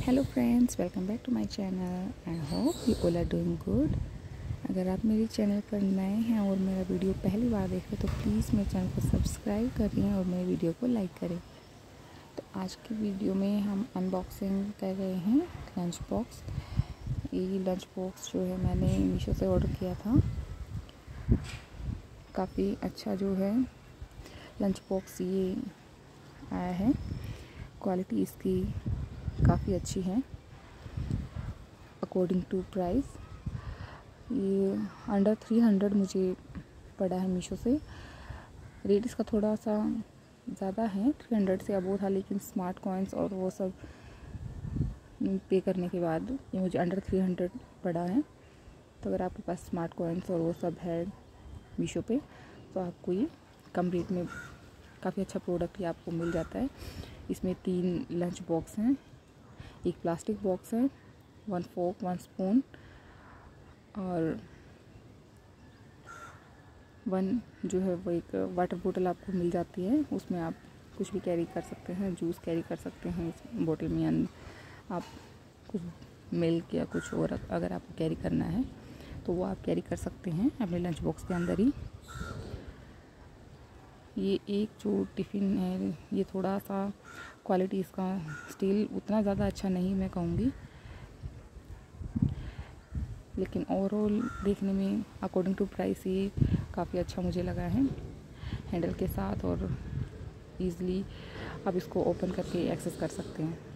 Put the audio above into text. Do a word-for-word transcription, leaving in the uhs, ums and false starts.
Hello friends, welcome back to my channel. I hope you all are doing good. अगर आप मेरे channel पर नए हैं और मेरा वीडियो पहली बार देख रहे हैं तो प्लीज़ मेरे चैनल को सब्सक्राइब करें और मेरे वीडियो को लाइक करें। तो आज की वीडियो में हम अनबॉक्सिंग कर रहे हैं लंच बॉक्स। ये लंच बॉक्स जो है मैंने मीशो से ऑर्डर किया था। काफ़ी अच्छा जो है लंच बॉक्स ये आया है। क्वालिटी इसकी काफ़ी अच्छी है अकॉर्डिंग टू प्राइस। ये अंडर थ्री हंड्रेड मुझे पड़ा है मीशो से। रेट इसका थोड़ा सा ज़्यादा है, थ्री हंड्रेड से अबोव था, लेकिन स्मार्ट कॉइन्स और वो सब पे करने के बाद ये मुझे अंडर थ्री हंड्रेड पड़ा है। तो अगर आपके पास स्मार्ट कॉइन्स और वो सब है मीशो पे तो आपको ये कम रेट में काफ़ी अच्छा प्रोडक्ट ये आपको मिल जाता है। इसमें तीन लंच बॉक्स हैं, एक प्लास्टिक बॉक्स है, वन फोक वन स्पून और वन जो है वो एक वाटर बोतल आपको मिल जाती है। उसमें आप कुछ भी कैरी कर सकते हैं, जूस कैरी कर सकते हैं इस बोतल में, यानी आप कुछ मिल्क या कुछ और अगर आपको कैरी करना है तो वो आप कैरी कर सकते हैं अपने लंच बॉक्स के अंदर ही। ये एक जो टिफ़िन है ये थोड़ा सा क्वालिटी इसका स्टील उतना ज़्यादा अच्छा नहीं मैं कहूँगी, लेकिन ओवरऑल देखने में अकॉर्डिंग टू प्राइस ये काफ़ी अच्छा मुझे लगा है। हैंडल के साथ और इजीली आप इसको ओपन करके एक्सेस कर सकते हैं।